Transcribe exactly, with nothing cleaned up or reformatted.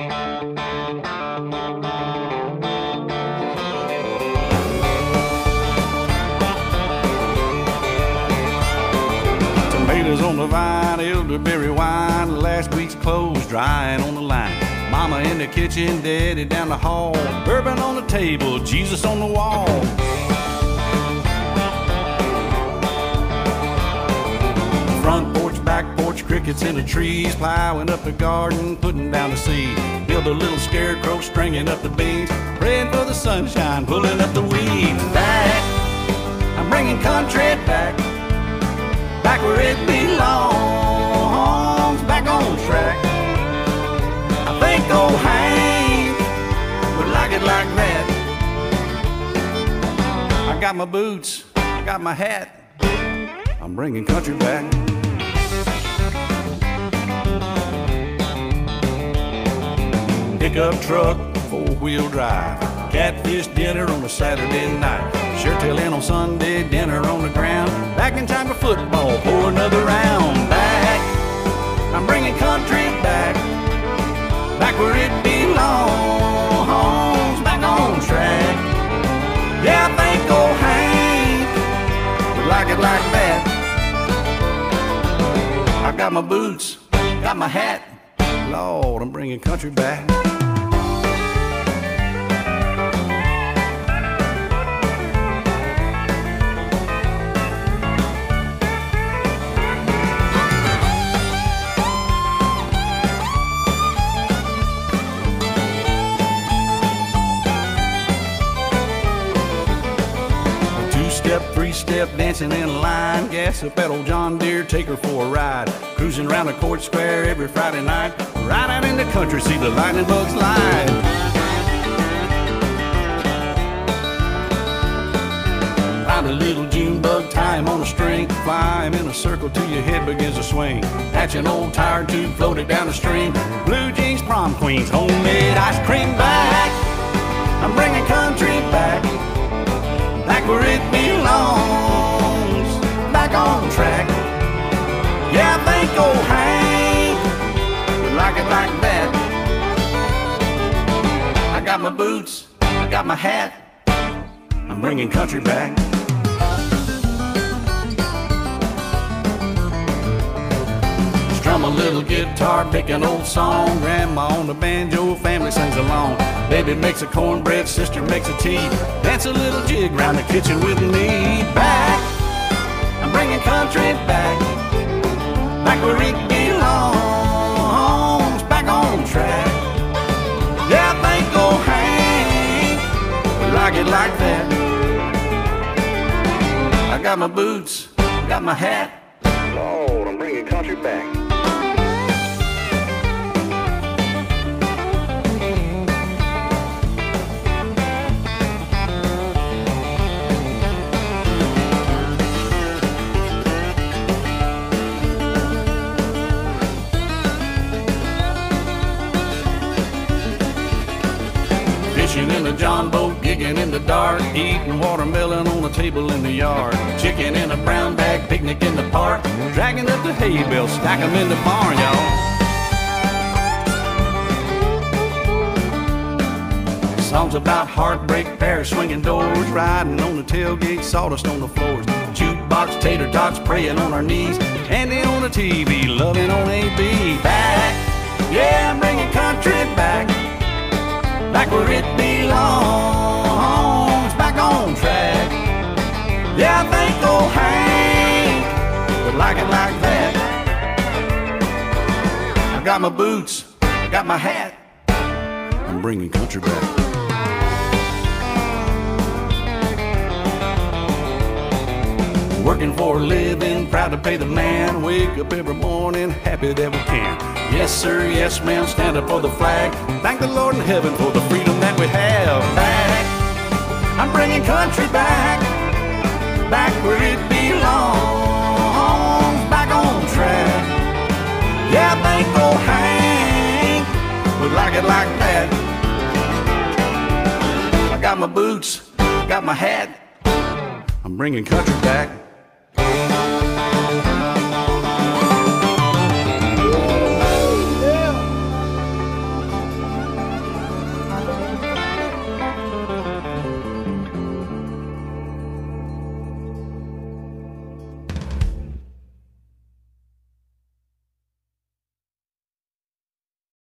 Tomatoes on the vine, elderberry wine, last week's clothes drying on the line. Mama in the kitchen, daddy down the hall, bourbon on the table, Jesus on the wall. Front porch, back porch, crickets in the trees, plowing up the garden, putting down the seed. Build a little scarecrow, stringing up the beans, praying for the sunshine, pulling up the weeds. Back, I'm bringing country back, back where it belongs, back on track. I think old Hank would like it like that. I got my boots, I got my hat, I'm bringing country back. Pickup truck, four-wheel drive, catfish dinner on a Saturday night, sure tail in on Sunday, dinner on the ground, back in time for football, pour another round. Back, I'm bringing country back, back where it belongs, back on track. Yeah, I think old Hank would like it like that. I got my boots, got my hat, Lord, I'm bringing country back. Two-step, three-step, dancing in a line, gas up that old John Deere, take her for a ride. Cruising around the court square every Friday night, right out in the country, see the lightning bugs light. Find a little June bug, tie him on a string, fly him in a circle till your head begins to swing. Hatch an old tire tube, float it down the stream, blue jeans, prom queens, homemade ice cream. Back, I'm bringing country back, back where it belongs, back on track. Yeah, I think old Hank would like it like that. I got my boots, I got my hat, I'm bringing country back. Strum a little guitar, pick an old song, grandma on the banjo, family sings along. Baby makes a cornbread, sister makes a tea, dance a little jig round the kitchen with me. Back, I'm bringing country back, back where it belongs, back on track. Yeah, I think old Hank would like it like that. I got my boots, got my hat, Lord, I'm bringing country back. Fishing in the John boat, gigging in the dark, eating watermelon on the table in the yard, chicken in a brown bag, picnic in the park, dragging up the hay bales, stack 'em in the barn, y'all. Songs about heartbreak, pair swinging doors, riding on the tailgate, sawdust on the floors, jukebox, tater tots, praying on our knees, candy on the T V, loving on A B. Back, yeah, I'm bringing country back, back where it belongs, back on track. Yeah, I think old Hank would like it like that. I got my boots, I got my hat, I'm bringing country back. Working for a living, proud to pay the man, wake up every morning, happy that we can. Yes sir, yes ma'am, stand up for the flag, thank the Lord in heaven for the freedom that we have. Back, I'm bringing country back, back where it belongs, back on track. Yeah, I think old Hank would like it like that. I got my boots, got my hat, I'm bringing country back.